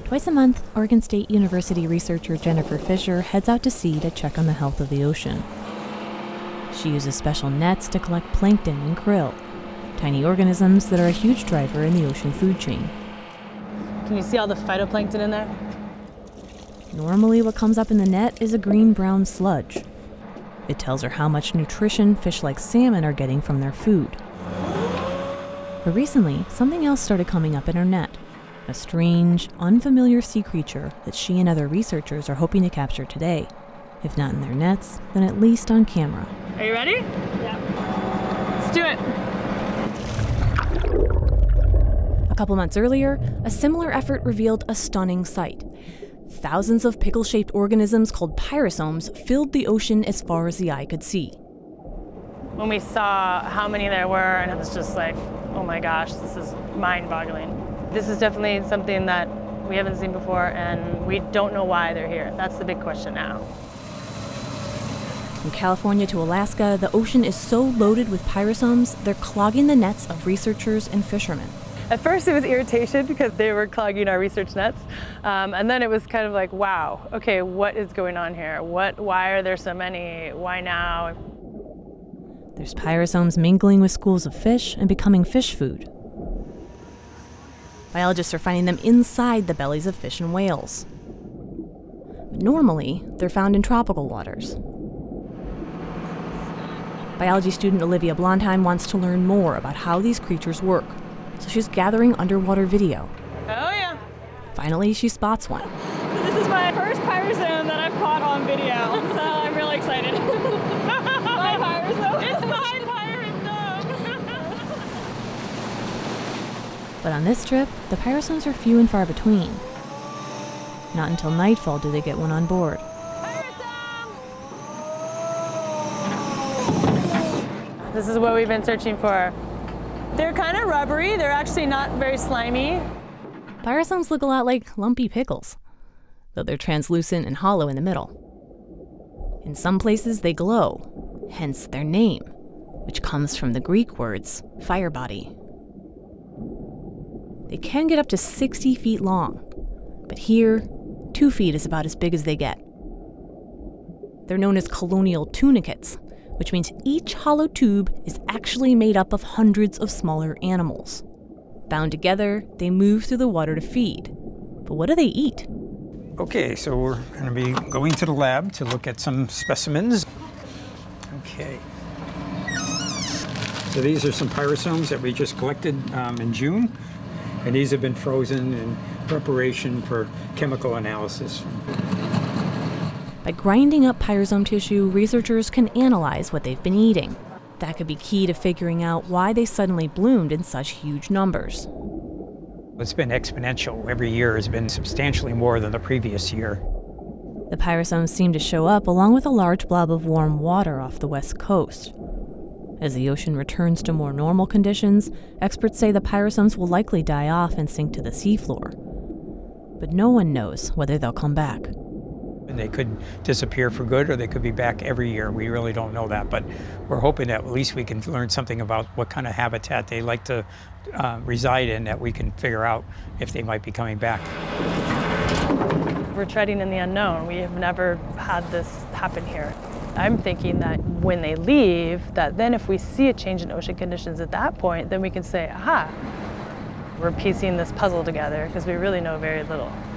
Twice a month, Oregon State University researcher Jennifer Fisher heads out to sea to check on the health of the ocean. She uses special nets to collect plankton and krill, tiny organisms that are a huge driver in the ocean food chain. Can you see all the phytoplankton in there? Normally, what comes up in the net is a green-brown sludge. It tells her how much nutrition fish like salmon are getting from their food. But recently, something else started coming up in her net. A strange, unfamiliar sea creature that she and other researchers are hoping to capture today. If not in their nets, then at least on camera. Are you ready? Yeah. Let's do it. A couple months earlier, a similar effort revealed a stunning sight. Thousands of pickle-shaped organisms called pyrosomes filled the ocean as far as the eye could see. When we saw how many there were, and it was just like, oh my gosh, this is mind-boggling. This is definitely something that we haven't seen before, and we don't know why they're here. That's the big question now. From California to Alaska, the ocean is so loaded with pyrosomes, they're clogging the nets of researchers and fishermen. At first it was irritation because they were clogging our research nets, and then it was kind of like, wow, okay, what is going on here? Why are there so many? Why now? There's pyrosomes mingling with schools of fish and becoming fish food. Biologists are finding them inside the bellies of fish and whales. But normally, they're found in tropical waters. Biology student Olivia Blondheim wants to learn more about how these creatures work, so she's gathering underwater video. Oh yeah! Finally, she spots one. So this is my first pyrosome that I've caught on video, so I'm really excited. My pyrosome? It's my pyrosome! But on this trip, the pyrosomes are few and far between. Not until nightfall do they get one on board. This is what we've been searching for. They're kind of rubbery. They're actually not very slimy. Pyrosomes look a lot like lumpy pickles, though they're translucent and hollow in the middle. In some places, they glow, hence their name, which comes from the Greek words fire body. They can get up to 60 feet long, but here, 2 feet is about as big as they get. They're known as colonial tunicates, which means each hollow tube is actually made up of hundreds of smaller animals. Bound together, they move through the water to feed. But what do they eat? Okay, so we're going to be going to the lab to look at some specimens. Okay. So these are some pyrosomes that we just collected in June. And these have been frozen in preparation for chemical analysis. By grinding up pyrosome tissue, researchers can analyze what they've been eating. That could be key to figuring out why they suddenly bloomed in such huge numbers. It's been exponential. Every year has been substantially more than the previous year. The pyrosomes seem to show up along with a large blob of warm water off the west coast. As the ocean returns to more normal conditions, experts say the pyrosomes will likely die off and sink to the seafloor. But no one knows whether they'll come back. And they could disappear for good, or they could be back every year. We really don't know that, but we're hoping that at least we can learn something about what kind of habitat they like to reside in, that we can figure out if they might be coming back. We're treading in the unknown. We have never had this happen here. I'm thinking that when they leave, that then if we see a change in ocean conditions at that point, then we can say, aha, we're piecing this puzzle together, because we really know very little.